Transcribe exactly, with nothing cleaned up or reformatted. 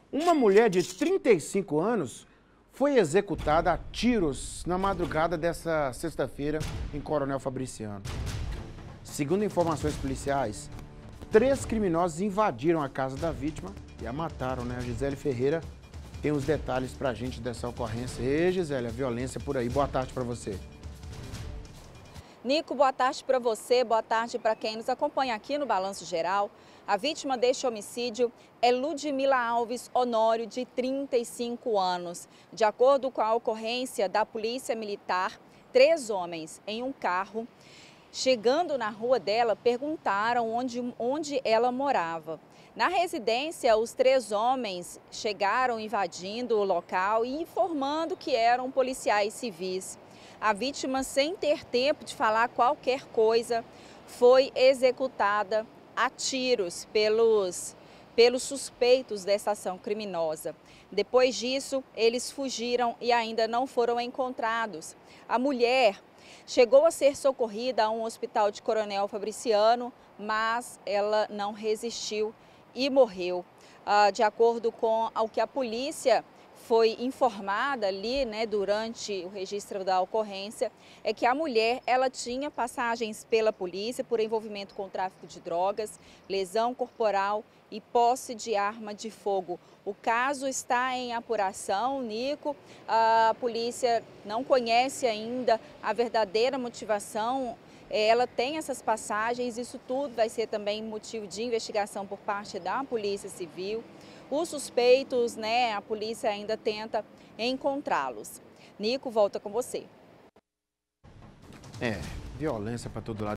Uma mulher de trinta e cinco anos foi executada a tiros na madrugada desta sexta-feira em Coronel Fabriciano. Segundo informações policiais, três criminosos invadiram a casa da vítima e a mataram, né? A Gisele Ferreira tem os detalhes pra gente dessa ocorrência. Ei, Gisele, a violência por aí. Boa tarde pra você. Nico, boa tarde para você, boa tarde para quem nos acompanha aqui no Balanço Geral. A vítima deste homicídio é Ludmila Alves Honório, de trinta e cinco anos. De acordo com a ocorrência da Polícia Militar, três homens em um carro, chegando na rua dela, perguntaram onde, onde ela morava. Na residência, os três homens chegaram invadindo o local e informando que eram policiais civis. A vítima, sem ter tempo de falar qualquer coisa, foi executada a tiros pelos, pelos suspeitos dessa ação criminosa. Depois disso, eles fugiram e ainda não foram encontrados. A mulher chegou a ser socorrida a um hospital de Coronel Fabriciano, mas ela não resistiu e morreu. Ah, de acordo com o que a polícia foi informada ali, né, durante o registro da ocorrência, é que a mulher, ela tinha passagens pela polícia por envolvimento com tráfico de drogas, lesão corporal e posse de arma de fogo. O caso está em apuração, Nico. A polícia não conhece ainda a verdadeira motivação. Ela tem essas passagens, isso tudo vai ser também motivo de investigação por parte da Polícia Civil. Os suspeitos, né, a polícia ainda tenta encontrá-los. Nico, volta com você. É, violência pra todo lado.